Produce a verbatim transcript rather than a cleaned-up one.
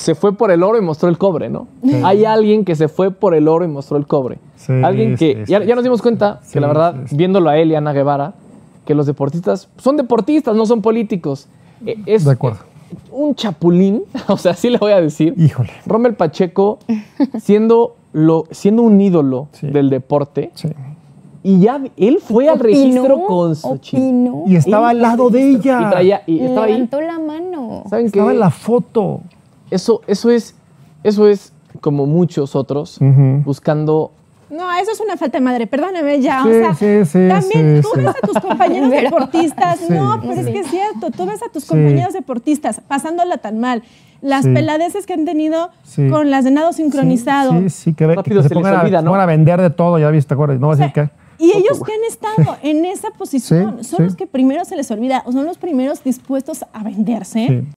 se fue por el oro y mostró el cobre, ¿no? Sí. Hay alguien que se fue por el oro y mostró el cobre. Sí, alguien que, sí, ya, ya nos dimos cuenta sí, que la verdad, sí, sí. viéndolo a él y a Ana Guevara, que los deportistas son deportistas, no son políticos. Es, de acuerdo. Un chapulín, o sea, así le voy a decir. Híjole. Rommel Pacheco, siendo, lo, siendo un ídolo sí. del deporte, sí. y ya él fue al registro con Xochitl. Y estaba él al lado de ella. Y, traía, y estaba levantó ahí. la mano. ¿Saben estaba qué? en la foto. Eso, eso, es, eso es como muchos otros uh-huh. buscando... No, eso es una falta de madre, perdóname ya. Sí, o sea, sí, sí, también sí, tú sí. ves a tus compañeros deportistas. Sí, no, pero sí. es que es cierto, tú ves a tus compañeros sí. deportistas pasándola tan mal. Las sí. peladeces que han tenido sí. con las de nado sincronizado. Sí, sí, sí que, ve, Rápido que se, se pongan, les olvida, a, ¿no? pongan a vender de todo, ya viste, ¿te acuerdas? No va a decir que... Y ellos que han estado en esa posición sí, son sí. los que primero se les olvida, o son los primeros dispuestos a venderse. Sí.